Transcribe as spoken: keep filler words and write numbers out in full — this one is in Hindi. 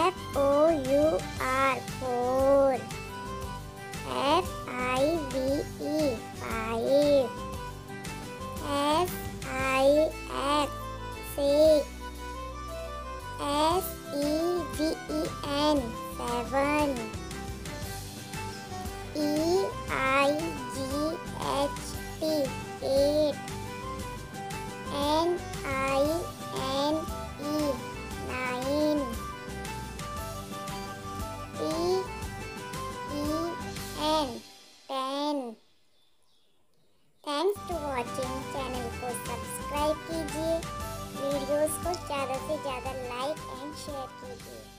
F O U R four. F I V E five. S I X six. S E V E N seven. E I G H T eight. N I N E nine. P E N ten. Thanks to watching. Channel को सब्सक्राइब कीजिए, वीडियोस को ज़्यादा से ज़्यादा लाइक एंड शेयर कीजिए।